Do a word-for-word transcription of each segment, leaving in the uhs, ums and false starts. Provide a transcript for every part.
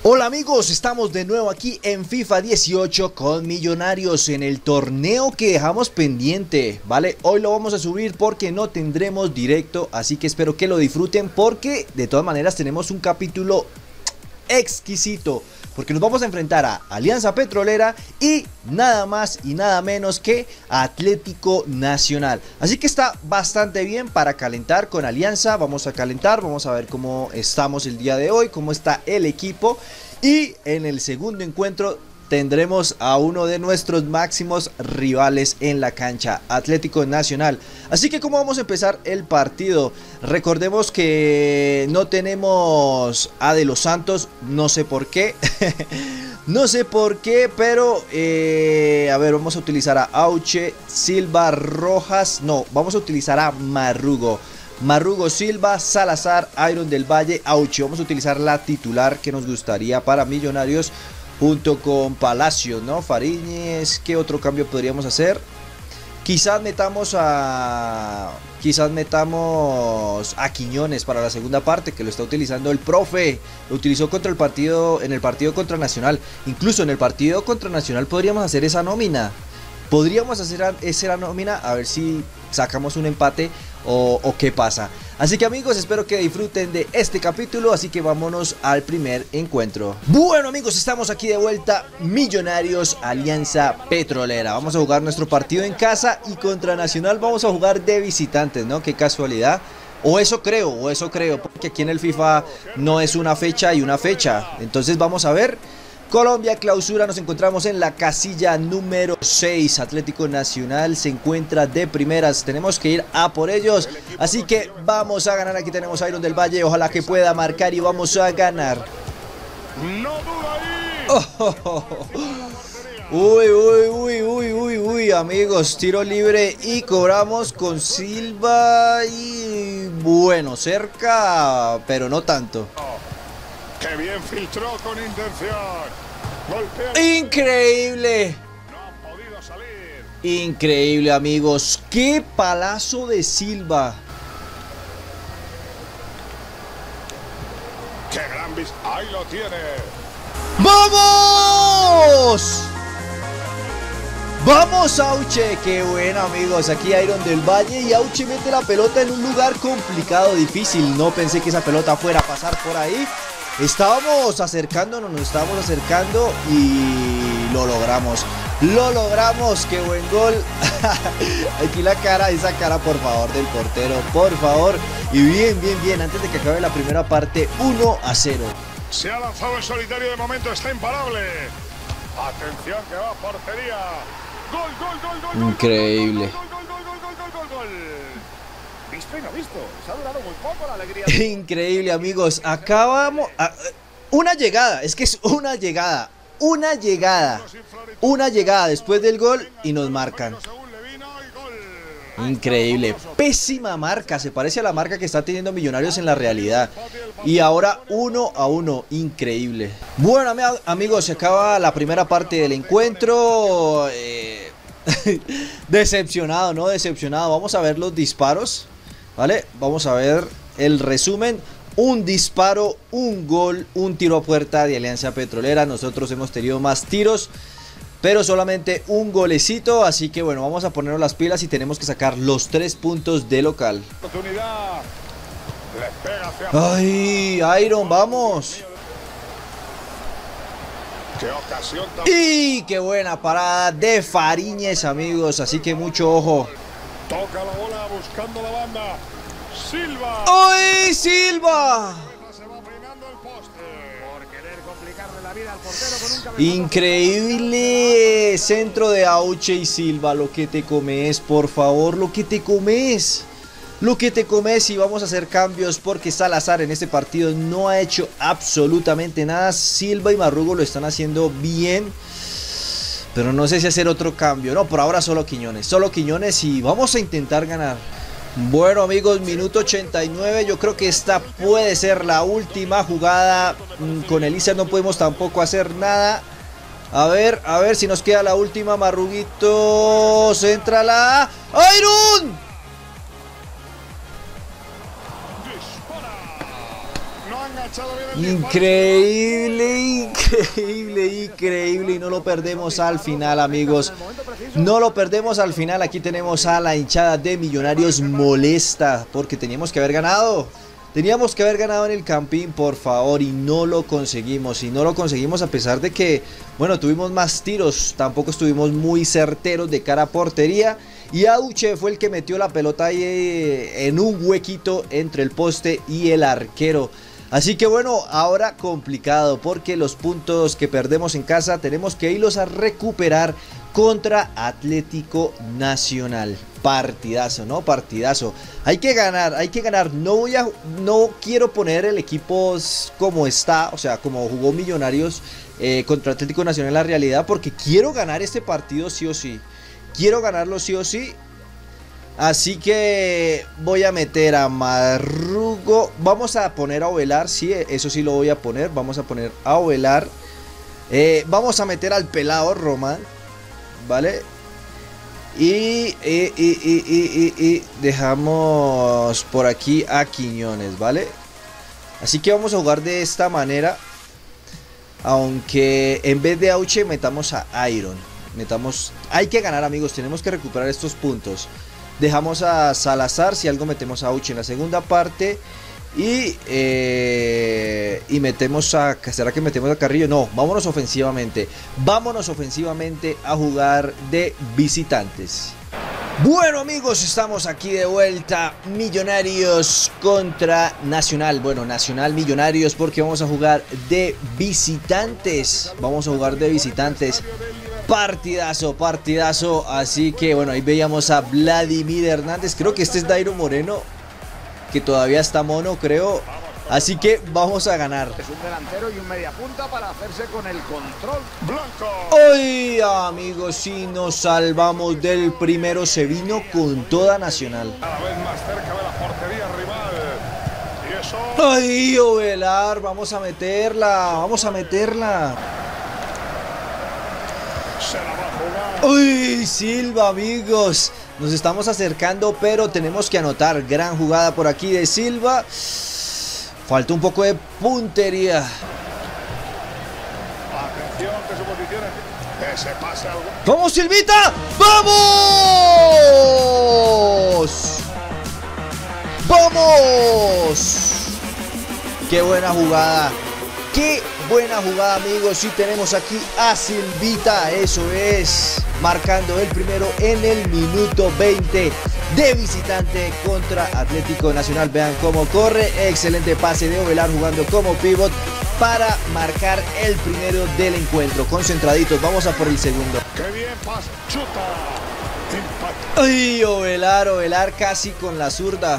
Hola amigos, estamos de nuevo aquí en FIFA dieciocho con Millonarios en el torneo que dejamos pendiente, ¿vale? Hoy lo vamos a subir porque no tendremos directo, así que espero que lo disfruten porque de todas maneras tenemos un capítulo exquisito, porque nos vamos a enfrentar a Alianza Petrolera y nada más y nada menos que a Atlético Nacional. Así que está bastante bien para calentar con Alianza. Vamos a calentar, vamos a ver cómo estamos el día de hoy, cómo está el equipo. Y en el segundo encuentro tendremos a uno de nuestros máximos rivales en la cancha, Atlético Nacional. Así que ¿cómo vamos a empezar el partido? Recordemos que no tenemos a De Los Santos, no sé por qué. No sé por qué, pero eh, a ver, vamos a utilizar a Auche, Silva, Rojas. No, vamos a utilizar a Marrugo. Marrugo, Silva, Salazar, Iron del Valle, Auche. Vamos a utilizar la titular que nos gustaría para Millonarios, junto con Palacios, ¿no? Fariñez. ¿Qué otro cambio podríamos hacer? Quizás metamos a... Quizás metamos a Quiñones para la segunda parte, que lo está utilizando el profe. Lo utilizó contra el partido, en el partido contra Nacional. Incluso en el partido contra Nacional podríamos hacer esa nómina. Podríamos hacer esa nómina, a ver si sacamos un empate o, o qué pasa. Así que amigos, espero que disfruten de este capítulo, así que vámonos al primer encuentro. Bueno amigos, estamos aquí de vuelta, Millonarios, Alianza Petrolera. Vamos a jugar nuestro partido en casa y contra Nacional vamos a jugar de visitantes, ¿no? Qué casualidad. O eso creo, o eso creo, porque aquí en el FIFA no es una fecha y una fecha. Entonces vamos a ver. Colombia clausura, nos encontramos en la casilla número seis. Atlético Nacional se encuentra de primeras, tenemos que ir a por ellos, así que vamos a ganar. Aquí tenemos a Iron del Valle, ojalá que pueda marcar y vamos a ganar. Oh, oh, oh. Uy, uy, uy, uy, uy, uy, amigos, tiro libre y cobramos con Silva y bueno, cerca, pero no tanto. ¡Qué bien filtró con intención! Golpea. ¡Increíble! No ha podido salir. Increíble, amigos. ¡Qué palazo de Silva! ¡Qué gran vis! ¡Ahí lo tiene! ¡Vamos! ¡Vamos, Auche! ¡Qué bueno, amigos! Aquí Iron del Valle y Auche mete la pelota en un lugar complicado, difícil. No pensé que esa pelota fuera a pasar por ahí. Estábamos acercándonos, nos estábamos acercando y lo logramos. Lo logramos, qué buen gol. Aquí la cara, esa cara por favor del portero, por favor. Y bien, bien, bien, antes de que acabe la primera parte, uno a cero. Se ha lanzado en solitario, de momento está imparable. Atención que va a portería. Gol, gol, gol, gol, gol. Increíble. Gol, gol, gol, gol, gol, gol, gol, gol. Visto y no visto, se ha durado muy poco la alegría. Increíble, amigos. Acabamos a, una llegada, es que es una llegada, una llegada, una llegada después del gol y nos marcan. Increíble, pésima marca, se parece a la marca que está teniendo Millonarios en la realidad. Y ahora uno a uno, increíble. Bueno, amigos, se acaba la primera parte del encuentro. Eh, decepcionado, ¿no? Decepcionado. Vamos a ver los disparos. ¿Vale? Vamos a ver el resumen. Un disparo, un gol, un tiro a puerta de Alianza Petrolera. Nosotros hemos tenido más tiros, pero solamente un golecito. Así que bueno, vamos a ponernos las pilas y tenemos que sacar los tres puntos de local. Ay, Iron, vamos. Qué ocasión tan... Y qué buena parada de Fariñez, amigos. Así que mucho ojo. Toca la bola buscando la banda. Silva. ¡Ay, Silva! Se va peinando el poste. Por querer complicarle la vida al portero con un cabezazo. Increíble centro de Auche y Silva. Lo que te comes, por favor, lo que te comes. Lo que te comes. Y vamos a hacer cambios porque Salazar en este partido no ha hecho absolutamente nada. Silva y Marrugo lo están haciendo bien, pero no sé si hacer otro cambio. No, por ahora solo Quiñones. Solo Quiñones y vamos a intentar ganar. Bueno, amigos, minuto ochenta y nueve. Yo creo que esta puede ser la última jugada. Con Elisa no podemos tampoco hacer nada. A ver, a ver si nos queda la última. Marruguito. Céntrala. ¡Iron! Increíble, increíble, increíble. Y no lo perdemos al final, amigos. No lo perdemos al final. Aquí tenemos a la hinchada de Millonarios molesta porque teníamos que haber ganado. Teníamos que haber ganado en el Campín, por favor, y no lo conseguimos. Y no lo conseguimos a pesar de que, bueno, tuvimos más tiros. Tampoco estuvimos muy certeros de cara a portería. Y Auche fue el que metió la pelota ahí en un huequito entre el poste y el arquero. Así que bueno, ahora complicado porque los puntos que perdemos en casa tenemos que irlos a recuperar contra Atlético Nacional. Partidazo, ¿no? Partidazo. Hay que ganar, hay que ganar. No voy a, no quiero poner el equipo como está, o sea, como jugó Millonarios eh, contra Atlético Nacional en la realidad, porque quiero ganar este partido sí o sí. Quiero ganarlo sí o sí. Así que voy a meter a Marrugo. Vamos a poner a Ovelar, sí, eso sí lo voy a poner. Vamos a poner a Ovelar. Eh, vamos a meter al pelado Román, ¿vale? Y, y, y, y, y, y, y dejamos por aquí a Quiñones, ¿vale? Así que vamos a jugar de esta manera. Aunque en vez de Auche metamos a Iron. Metamos, hay que ganar, amigos, tenemos que recuperar estos puntos. Dejamos a Salazar, si algo metemos a Auche en la segunda parte. Y eh, y metemos a, ¿será que metemos a Carrillo? No, vámonos ofensivamente. Vámonos ofensivamente a jugar de visitantes. Bueno, amigos, estamos aquí de vuelta. Millonarios contra Nacional. Bueno, Nacional Millonarios, porque vamos a jugar de visitantes. Vamos a jugar de visitantes. Partidazo, partidazo. Así que bueno, ahí veíamos a Vladimir Hernández. Creo que este es Dairo Moreno, que todavía está mono, creo. Así que vamos a ganar. Es un delantero y un media punta para hacerse con el control. Blanco. ¡Ay, amigos! Si nos salvamos del primero, se vino con toda Nacional. Cada vez más cerca de la portería rival. Y eso. ¡Ay, Ovelar! Vamos a meterla, vamos a meterla. Se la va a jugar. ¡Uy, Silva, amigos! Nos estamos acercando, pero tenemos que anotar. Gran jugada por aquí de Silva. Falta un poco de puntería. Atención que su posición es que se pase algo. ¡Vamos, Silvita! ¡Vamos! ¡Vamos! ¡Qué buena jugada! ¡Qué buena jugada, amigos! Y tenemos aquí a Silvita, eso es, marcando el primero en el minuto veinte de visitante contra Atlético Nacional. Vean cómo corre, excelente pase de Ovelar jugando como pivot para marcar el primero del encuentro. Concentraditos, vamos a por el segundo. ¡Qué bien pasa! ¡Chuta! ¡Impacto! ¡Ay, Ovelar, Ovelar casi con la zurda!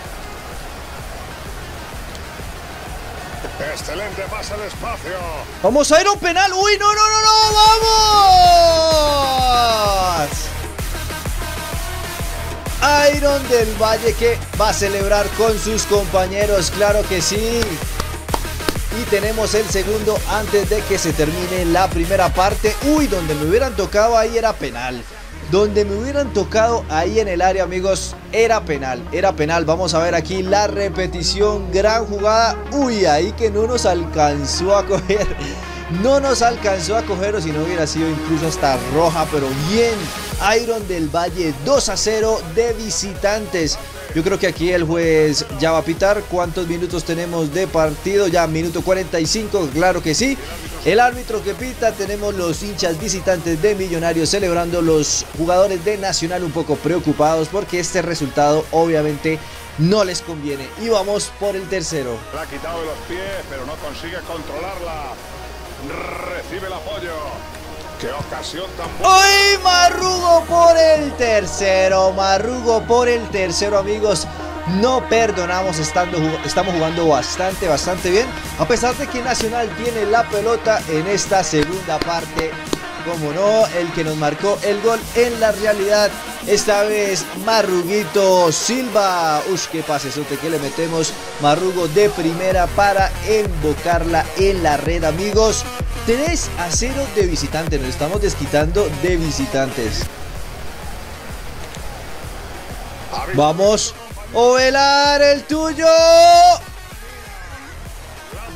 Excelente pase al espacio. Vamos a ir a un penal. Uy, no, no, no, no, vamos. Iron del Valle que va a celebrar con sus compañeros, claro que sí. Y tenemos el segundo antes de que se termine la primera parte. Uy, donde me hubieran tocado ahí era penal. Donde me hubieran tocado ahí en el área, amigos, era penal, era penal. Vamos a ver aquí la repetición, gran jugada. Uy, ahí que no nos alcanzó a coger. No nos alcanzó a coger, o si no hubiera sido incluso hasta roja, pero bien. Iron del Valle dos a cero de visitantes. Yo creo que aquí el juez ya va a pitar. ¿Cuántos minutos tenemos de partido? Ya minuto cuarenta y cinco, claro que sí. El árbitro que pita, tenemos los hinchas visitantes de Millonarios celebrando, los jugadores de Nacional un poco preocupados porque este resultado obviamente no les conviene. Y vamos por el tercero. La ha quitado de los pies, pero no consigue controlarla. Recibe el apoyo. ¡Qué ocasión tan buena! ¡Ay, Marrugo por el tercero! Marrugo por el tercero, amigos. No perdonamos, estando, estamos jugando bastante, bastante bien. A pesar de que Nacional tiene la pelota en esta segunda parte. Como no, el que nos marcó el gol en la realidad, esta vez Marruguito Silva. Uy, qué pasesote que le metemos. Marrugo de primera para embocarla en la red, amigos. tres a cero de visitante, nos estamos desquitando de visitantes. Vamos, Ovelar, el tuyo.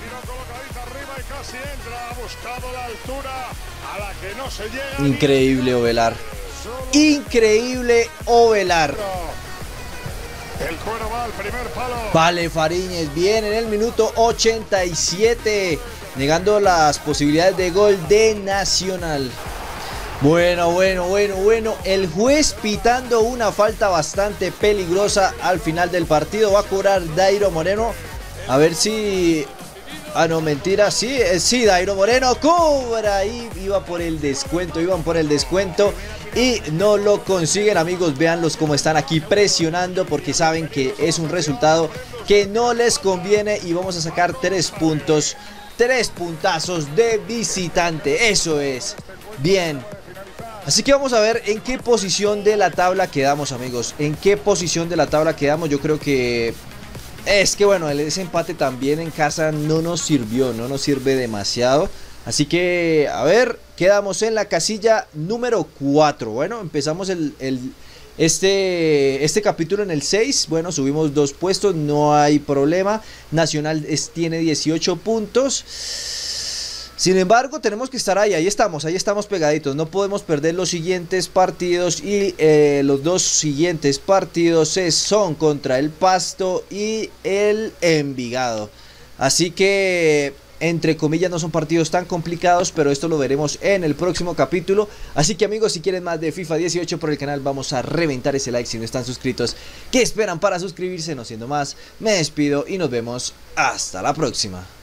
Ha buscado la altura a la que no se llega. Increíble Ovelar. Increíble Ovelar. El cuero va al primer palo. Vale, Fariñez, bien en el minuto ochenta y siete, negando las posibilidades de gol de Nacional. Bueno, bueno, bueno, bueno. El juez pitando una falta bastante peligrosa al final del partido. Va a cobrar Dairo Moreno. A ver si... Ah, no, mentira. Sí, sí, Dairo Moreno cobra. Y iba por el descuento, iban por el descuento. Y no lo consiguen, amigos. Véanlos cómo están aquí presionando, porque saben que es un resultado que no les conviene. Y vamos a sacar tres puntos. Tres puntazos de visitante. Eso es. Bien. Así que vamos a ver en qué posición de la tabla quedamos, amigos. En qué posición de la tabla quedamos. Yo creo que... Es que bueno, ese empate también en casa no nos sirvió. No nos sirve demasiado. Así que, a ver, quedamos en la casilla número cuatro. Bueno, empezamos el, el, este, este capítulo en el seis. Bueno, subimos dos puestos, no hay problema. Nacional es, tiene dieciocho puntos. Sin embargo, tenemos que estar ahí, ahí estamos, ahí estamos pegaditos. No podemos perder los siguientes partidos. Y eh, los dos siguientes partidos son contra el Pasto y el Envigado. Así que... entre comillas no son partidos tan complicados, pero esto lo veremos en el próximo capítulo. Así que amigos, si quieren más de FIFA dieciocho por el canal, vamos a reventar ese like si no están suscritos. ¿Qué esperan para suscribirse? No siendo más, me despido y nos vemos hasta la próxima.